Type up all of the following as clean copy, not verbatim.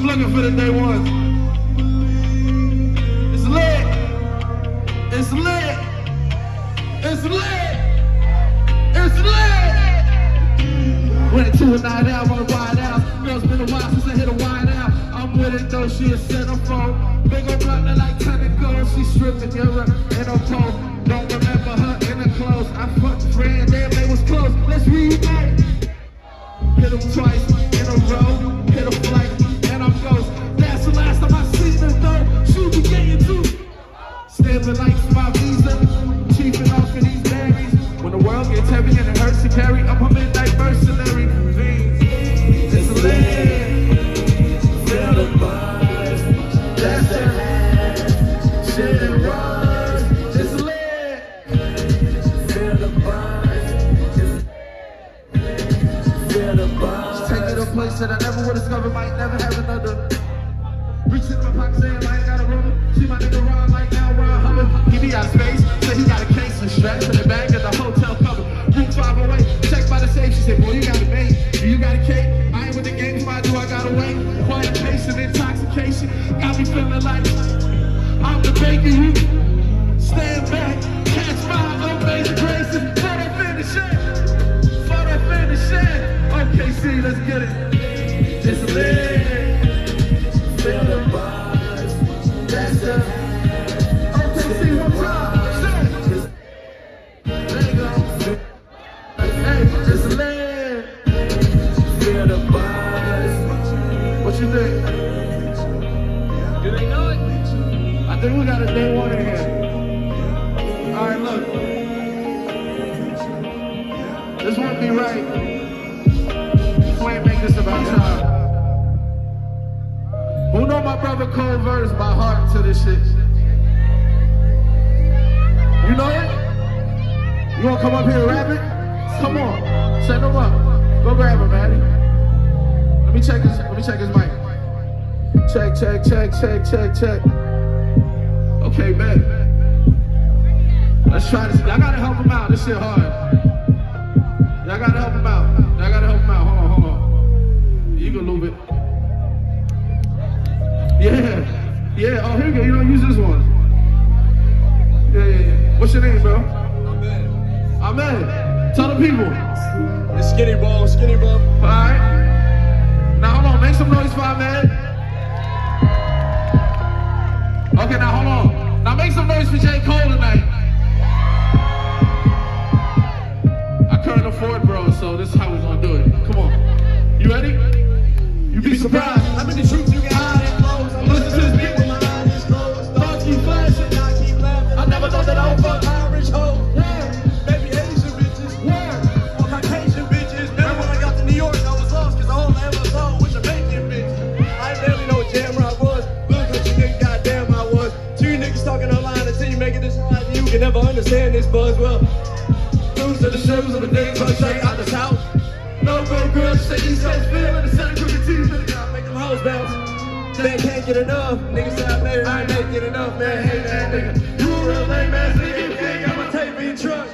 looking for the day ones? It's lit. It's lit. It's lit. It's lit. Went to a night out, wanna ride out. Girl's been a while since I hit a wide out. I'm with it though, she a centerfold. Big ol' blunt like 10 and gold. She stripping Europe in her pole. Don't remember her in her clothes. I fucked a friend, damn they was close. Let's reunite. Hit them twice in a row. Hit a flight and I'm ghost. That's the last time I seen her though. She be getting too. Stamping like my visa. Chiefing off of these berries. When the world gets heavy and it hurts to carry, I'm a midnight mercenary. It's lit. Feel the buzz. That's the last. Shit and runs. It's lit. Feel the buzz. Feel the buzz. Take me to a place that I never would discover. Might never have another. Reach in my pocket saying I ain't got a rubber. See my nigga run like now Ron Hubbard. He be out of space, so he got a case of straps in the bag of the hotel cover. Room 5 away, checked by the safe. She said, boy, you got a bait. Do you got a cake? I ain't with the games, why do I gotta wait? Quiet pace and intoxication. Got me feeling like I'm the baker. You stand back, catch my amazing graces. For that finish it. For that finish it. Okay, see, let's get it. Just lit. Feel the buzz. That's the okay, see one time. There you go. Hey, just lit. Feel the buzz. What you think? Do they know it? I think we got a day one in here. Alright, look. This won't be right. We ain't make this about time. Who know my brother Cole verse by heart to this shit? You know it? You wanna come up here and rap it? Come on, send him up. Go grab him, Maddie. Let me check his mic. Check. Okay, man. Let's try this. Y'all gotta help him out. This shit hard. Y'all gotta help him out. Hold on. You can lube it. Yeah. Oh, here you go. You don't use this one. Yeah. What's your name, bro? Ahmed. Tell the people. It's Skinnybol. All right. Now hold on. Make some noise for Ahmed. Okay, now hold on. Now make some noise for J. Cole tonight. I couldn't afford, bro. So this is how we're gonna do it. Come on. You ready? You be surprised. I'm in the truth. You can hide it close. I'm listening to this beat with my eyes closed. Thoughts keep flashing, I keep laughing. I never thought that I would fuck Irish hoes. Baby Asian bitches. All Caucasian bitches. Remember when I got to New York, I was lost because all I ever saw was Jamaican bitches. I barely know what jam I was. Little country nigga, goddamn I was. Two niggas talking online until you make it this hard. You can never understand this buzz. Well, lose to the shoes of a day, so straight out this house. No good girls, say East Coast feeling the same crooked teeth. Make them hoes bounce. Man can't get enough. Niggas say I made it, I ain't making enough, man. Hey man, nigga. You a real lame ass nigga. You ain't got my tape in your truck.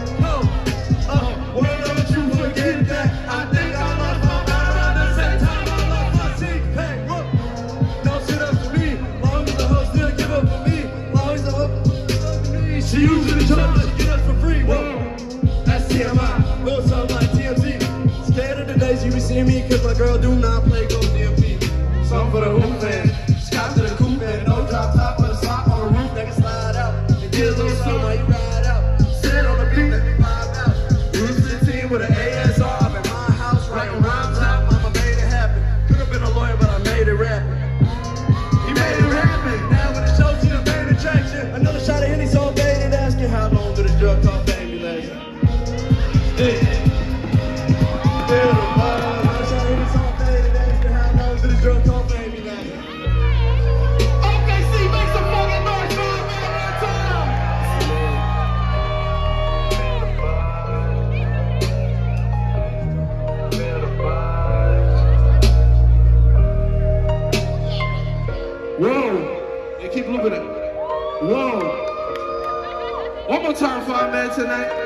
Word don't you forget that. I think I lost my mind around the same time I lost my six-pack. Don't sit up to me. Long as the hoe still give up for me. Long as the hoe give up for me. She usually tries to get us for free. Whoa. That's TMI. Little something like TMZ. Scared of the days you be seeing me, cause my girl do not play Go DMP. Some for the hoop fans, scott to the coupe and no drop top for the slop on the roof, they can slide out. And get a little something while you ride out. Sit on the beat, let me vibe out. Bruce 15 with an ASR, I'm in my house writing rhymes out. Mama made it happen. Could've been a lawyer, but I made it rapping. He made it rapping. Now when it shows you the main attraction, another shot of Henny so faded, asking how long do this drug talk baby last? Feel the buzz. Another shot of Henny so faded, asking how long do this drug talk baby last? Okay, see, make some fucking noise for him one time. Whoa. Yeah, keep looping it. Whoa. One more time for our man tonight.